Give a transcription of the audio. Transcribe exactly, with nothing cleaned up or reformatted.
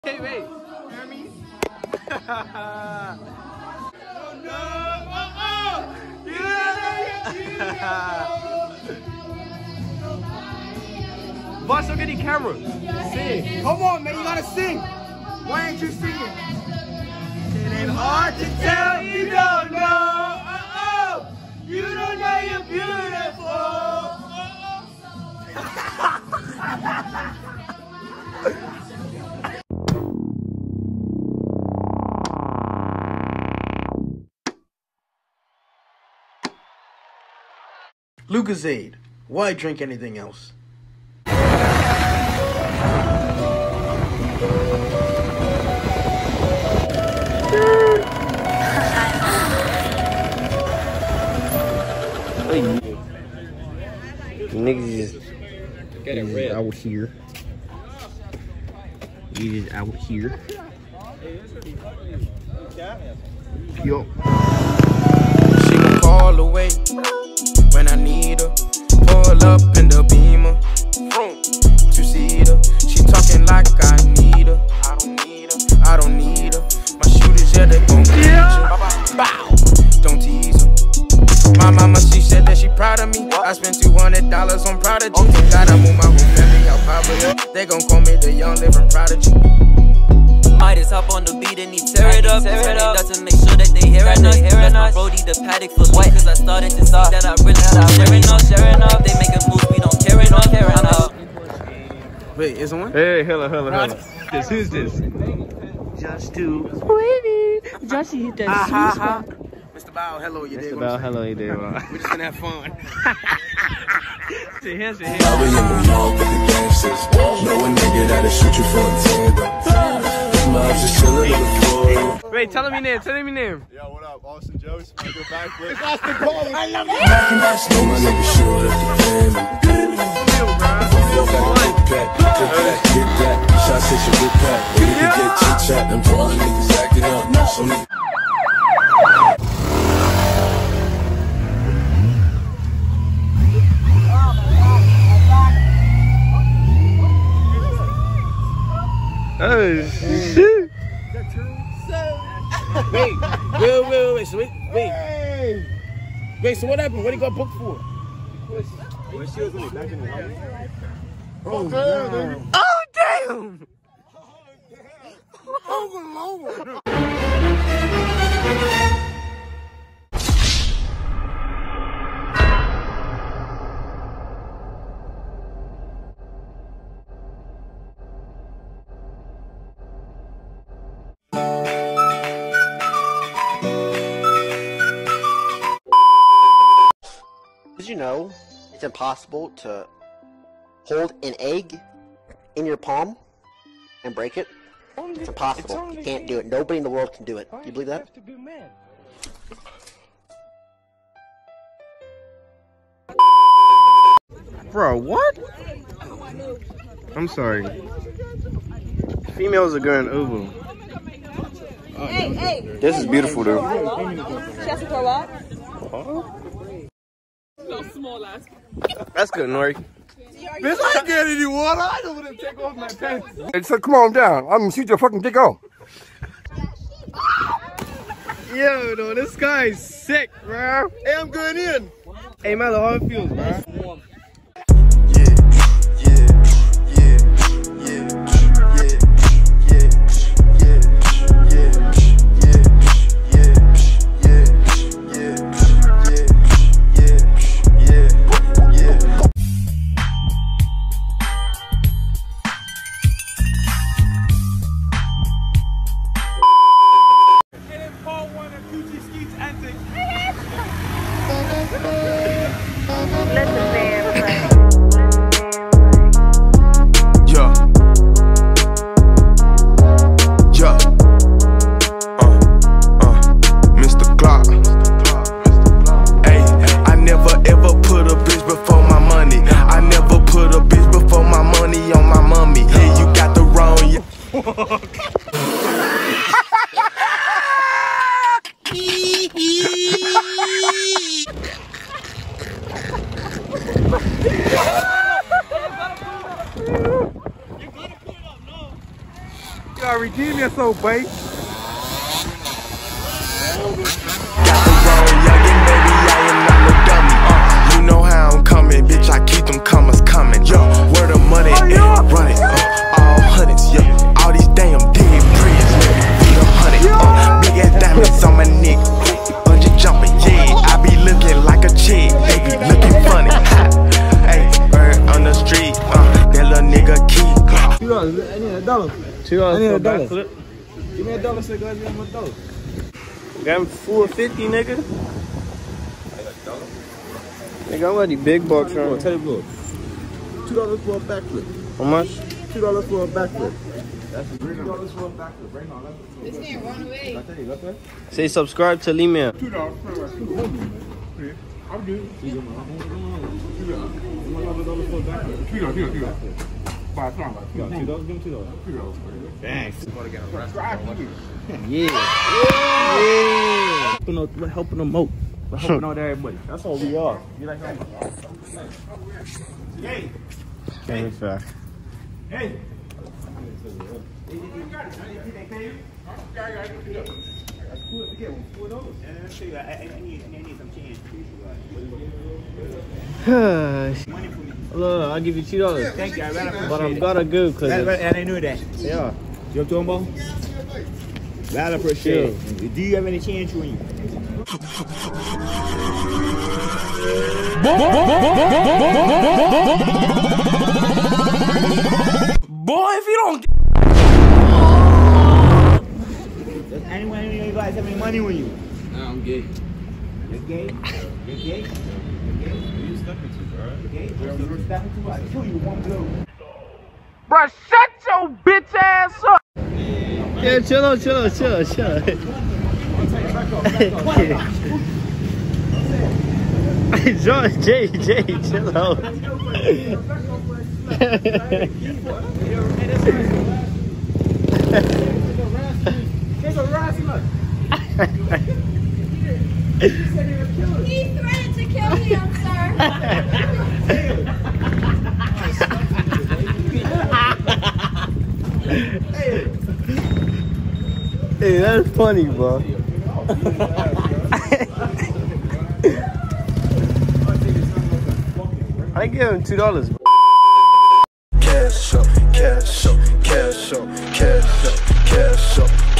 Hey, wait. Hear me? Oh no! Oh, oh. Yeah! Boss, look at the camera. Sing. Come on, man, you gotta sing. Why ain't you singing? It ain't hard to tell you don't know. Oh, oh. You don't know you're beautiful. Oh, Lucozade. Why drink anything else? Niggas just get it red out here. You just out here. Yo. She gon' call away when I need her. Pull up in the Beamer, two-seater. She talking like I need her. I don't need her. I don't need her. My shooters, yeah, they gon' get you. Bow. Don't tease her. My mama, she said that she proud of me. I spent two hundred dollars on Prodigy. Gotta move my whole family out poverty. They gon' call me the young living prodigy. Might just hop on the beat and he tear it up. Tear it up to make sure that they hearing us. That's my Brody, the paddock for white. Cause I started to see that I really not sharing up, sharing up. They making moves, we don't care enough, care enough. Wait, is one? Hey, hello, hello, hello. This, who's this? Just to Just hit that. Ha ha ha. Mister Bow, hello, you Mister Bow, hello, you there, man. We're just gonna have fun. Sit here, sit I be in New York with the gangsters. Know a nigga that'll shoot you for a tango. Just chillin' on the floor. Wait, tell him your name, tell him your name. Yo, what up? Austin Joe's. I go backflip. It's Austin Paul. I love it. Know my nigga short at the family. Get that. Shots hit you with that. When you get chit chat, them poor niggas acting up. So niggas. Oh, shit. Wait, wait, wait, wait, wait, so wait, wait. Wait, so what happened? What he got booked for? Oh, damn. Oh, damn. Oh, Lord. Did you know it's impossible to hold an egg in your palm and break it? It's impossible. You can't do it. Nobody in the world can do it. You believe that? Bro, what? I'm sorry. Females are going over. Hey, hey. This is beautiful, though. Chest pull up. That's good, Nori. Bitch, I ain't getting any water. I don't want to take off my pants. Hey, so come on down. I'm gonna shoot your fucking dick off. Yo, no, this guy is sick, bro. Hey, I'm going in. Hey, man, how it feels, bro. redeem yourself, babe. Got the roll, youngin', baby, I am not no dummy. Uh, you know how I'm coming, bitch, I keep them commas coming. Yo, where the money Oh, at? yeah. Run it, uh, all hundreds, yo. All these damn dead prayers, nigga. Feed a hundred, uh, big ass diamonds on my neck. I'm just jumping, yeah. I be looking like a chick, they be looking funny. Hey, bird on the street, uh, that little nigga key. Two dollars. I need a dollar. Two dollars I need for a a dollar. backflip. Give me a dollar, so go ahead and give me a dollar. Got him full fifty, nigga. Nigga, I'm ready big bucks Tell from. you Tell you what. Two dollars for a backflip. How much? Two dollars for a backflip. That's three dollars for a backflip. Right now, let's This man run away. I tell you, let's go. Say subscribe to Lee Man. Two dollars. I'm good. Two dollars. Two dollars. Two dollars. Two dollars. Five times. Two dollars. Give him two dollars. Two dollars. Thanks. Yeah. Yeah. Helping out, we're helping them out. We're helping out everybody. That's all we are. You like how? Hey. Hey. Fact. Hey. Look, I'll give you two dollars. Thank you. I rather appreciate But I'm it. gonna go cause And it's- I knew that. yeah. You know what I'm talking about? Rather appreciate it. Do you have any change for you? Boy, if you don't. Does anyone, any of you guys have any money with you? Nah, I'm gay. You're gay? You're gay? You're gay? Who you stepping to, bro? You're gay? You're stepping to? I'll kill you with one blow. Bro, shut your bitch ass up. Yeah, chill out, chill out, chill out, chill out. Hey, John, Jay, Jay, chill out. There's a wrestler. He threatened to kill him, sir. Hey, that's funny, bro. I give him two dollars. Cash up, cash up, cash up, cash up, cash up.